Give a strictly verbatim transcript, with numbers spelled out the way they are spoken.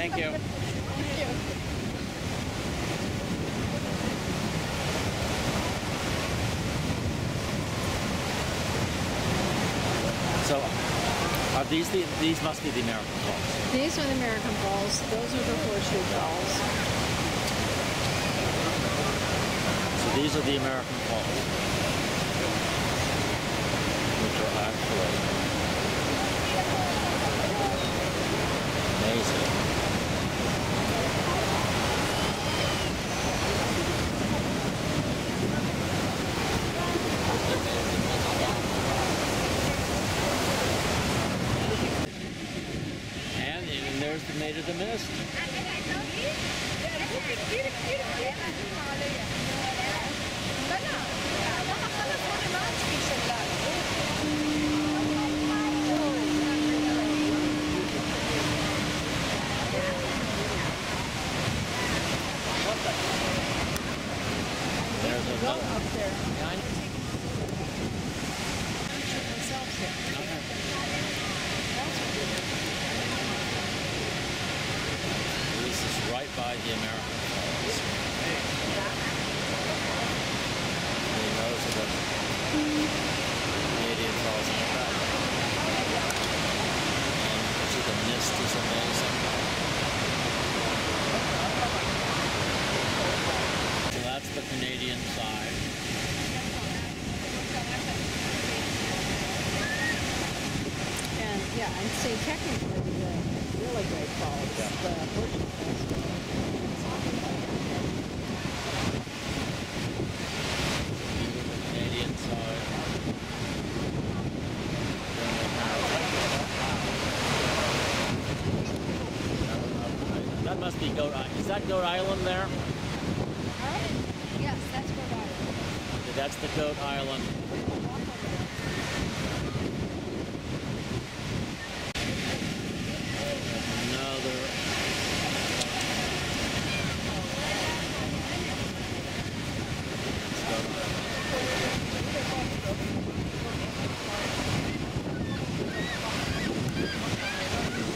Thank you. Thank you. So, are these the, these must be the American Falls? These are the American Falls. Those are the Horseshoe Falls. So these are the American Falls, which are actually amazing. And, and there's the Made of the Mist. There's a Go up there. Yeah, Myself here. this is right by the American Falls. And those are the Canadian Falls in the back. And see, the mist is amazing. So that's the Canadian side. And yeah, and see, technically the really great falls, Yeah. the Horseshoe Falls. The Canadian side. That must be Goat Island. Is that Goat Island there? Yes, that's Rhode Island. That's the Goat Island.